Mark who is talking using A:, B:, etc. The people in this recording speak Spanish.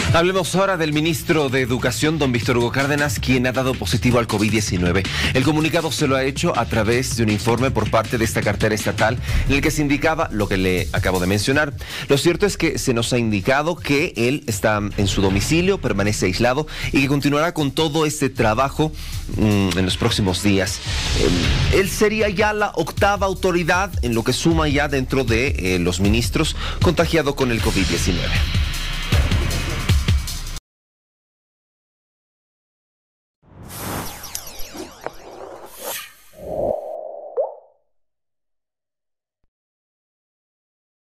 A: Hablemos ahora del ministro de Educación, don Víctor Hugo Cárdenas, quien ha dado positivo al COVID-19. El comunicado se lo ha hecho a través de un informe por parte de esta cartera estatal en el que se indicaba lo que le acabo de mencionar. Lo cierto es que se nos ha indicado que él está en su domicilio, permanece aislado y que continuará con todo este trabajo en los próximos días. Él sería ya la octava autoridad en lo que suma ya dentro de los ministros contagiado con el COVID-19.